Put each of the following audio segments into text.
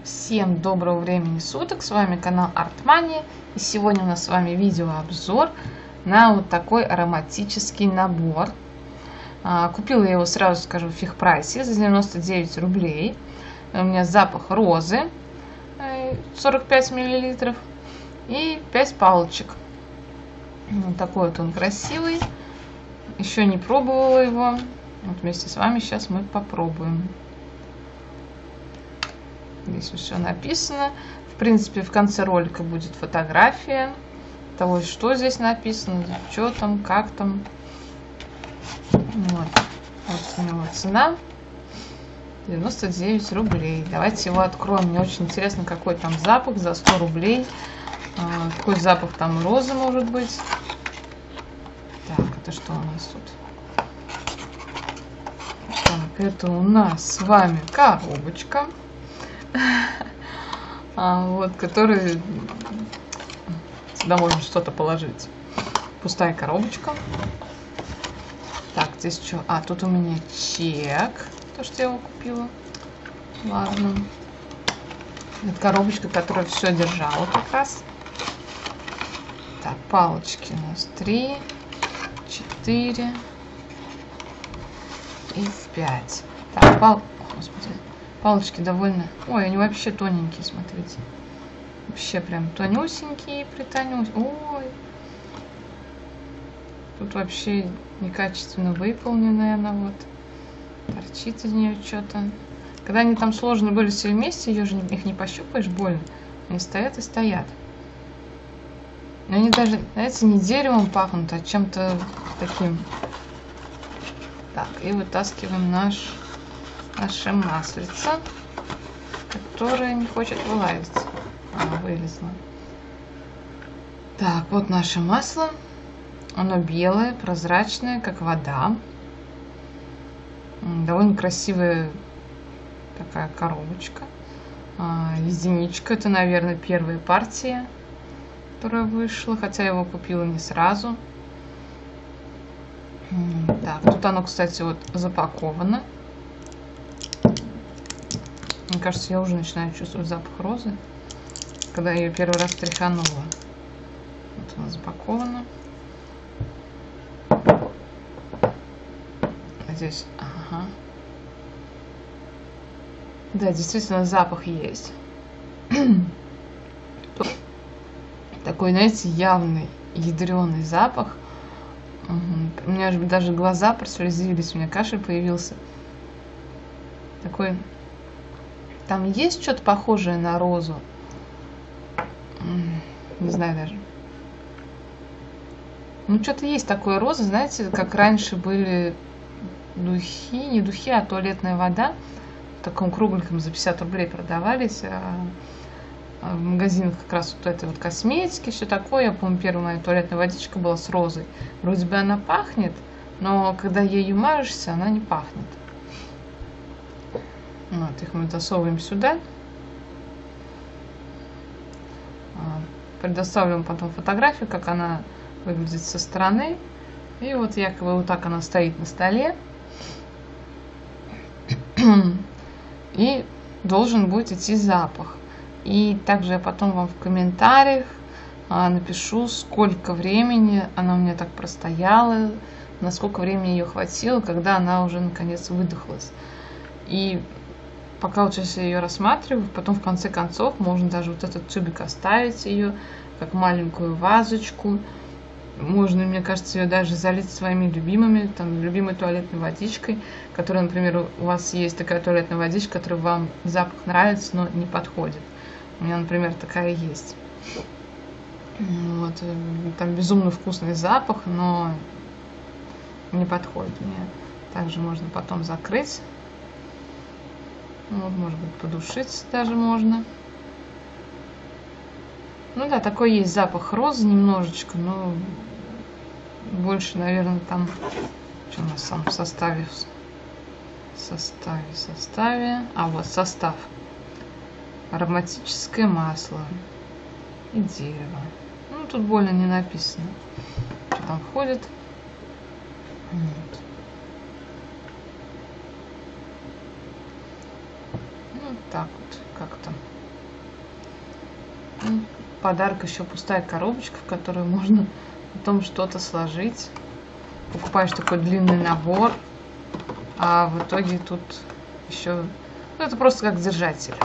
Всем доброго времени суток, с вами канал Артмания, и сегодня у нас с вами видеообзор на вот такой ароматический набор. Купила я его, сразу скажу, в фиг-прайсе за 99 рублей. У меня запах розы 45 мл и 5 палочек. Вот такой вот он красивый. Еще не пробовала его. Вот вместе с вами сейчас мы попробуем. Здесь все написано. В принципе, в конце ролика будет фотография того, что здесь написано, что там, как там. Вот у него цена 99 рублей. Давайте его откроем. Мне очень интересно, какой там запах за 100 рублей. Какой запах там розы может быть. Так, это что у нас тут? Так, это у нас с вами коробочка. Вот, который сюда можно что-то положить. Пустая коробочка. Так, здесь что? Тут у меня чек. То, что я его купила. Ладно. Это коробочка, которая все держала как раз. Так, палочки у нас 3, 4 и 5. Так, Господи. Палочки довольно... Ой, они вообще тоненькие, смотрите. Вообще прям тонюсенькие, притонюсенькие. Ой. Тут вообще некачественно выполненная она вот. Торчит из нее что-то. Когда они там сложные были все вместе, их не пощупаешь, больно. Они стоят и стоят. Но они даже, знаете, не деревом пахнут, а чем-то таким. Так, и вытаскиваем наше маслице, которое не хочет вылазить. Она вылезла. Так, вот наше масло. Оно белое, прозрачное, как вода. Довольно красивая такая коробочка. Единичка. Это, наверное, первая партия, которая вышла. Хотя я его купила не сразу. Так, тут оно, кстати, вот запаковано. Мне кажется, я уже начинаю чувствовать запах розы, когда я ее первый раз тряханула. Вот она запакована. Здесь, ага. Да, действительно, запах есть. Такой, знаете, явный, ядреный запах. У меня даже глаза прослезились, у меня кашель появился. Такой... Там есть что-то похожее на розу. Не знаю даже. Ну, что-то есть такое роза, знаете, как раньше были духи, не духи, а туалетная вода. В таком кругленьком за 50 рублей продавались. В магазинах как раз вот этой вот косметики, все такое. Я помню, первая моя туалетная водичка была с розой. Вроде бы она пахнет, но когда ею мажешься, она не пахнет. Вот, их мы засовываем сюда. Предоставлю потом фотографию, как она выглядит со стороны. И вот якобы вот так она стоит на столе. И должен будет идти запах. И также я потом вам в комментариях напишу, сколько времени она у меня так простояла, на сколько времени ее хватило, когда она уже наконец выдохлась. И пока вот сейчас я ее рассматриваю, потом в конце концов можно даже вот этот тюбик оставить ее, как маленькую вазочку. Можно, мне кажется, ее даже залить своими любимыми, там, любимой туалетной водичкой, которая, например, у вас есть такая туалетная водичка, которая вам запах нравится, но не подходит. У меня, например, такая есть. Вот, там безумно вкусный запах, но не подходит мне. Также можно потом закрыть. Вот, может быть, подушить даже можно. Ну да, такой есть запах розы немножечко, но больше, наверное, там... Что у нас там в составе? Составе. Вот состав. Ароматическое масло и дерево. Ну, тут больно не написано, что там входит. Вот. так вот как-то. Подарок еще пустая коробочка, в которую можно потом что-то сложить. Покупаешь такой длинный набор, а в итоге тут еще... Ну, это просто как держатель.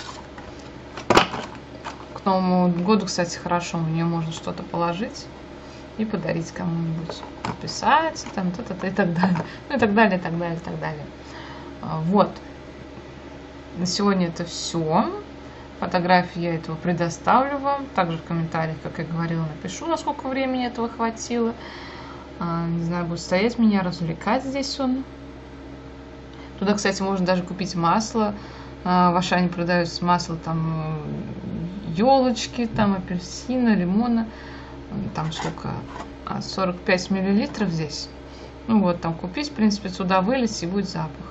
К Новому году, кстати, хорошо, в нее можно что-то положить и подарить кому-нибудь. Подписать, там, и так далее. Ну, и так далее, и так далее, и так далее. Вот. На сегодня это все. Фотографии я этого предоставлю вам. Также в комментариях, как я говорила, напишу, насколько времени этого хватило. Не знаю, будет стоять меня, развлекать здесь он. Туда, кстати, можно даже купить масло. В Ашане продается масло, там, елочки, там, апельсина, лимона. Там сколько? 45 миллилитров здесь. Ну вот, там купить, в принципе, сюда вылить, и будет запах.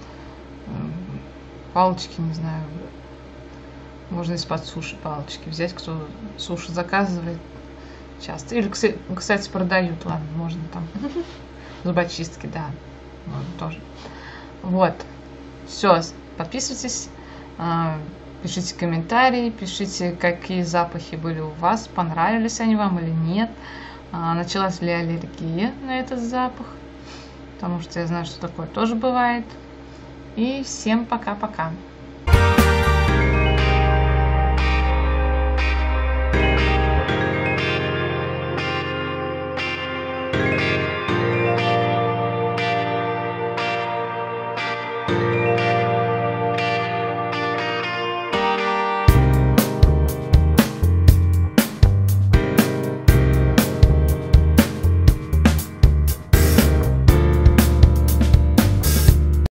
Палочки, не знаю. Можно из-под суши палочки взять, кто суши заказывает часто. Или, кстати, продают, ладно, можно там. Зубочистки, да, можно тоже. Вот. Все, подписывайтесь, пишите комментарии, пишите, какие запахи были у вас, понравились они вам или нет, началась ли аллергия на этот запах, потому что я знаю, что такое тоже бывает. И всем пока-пока. Thank you.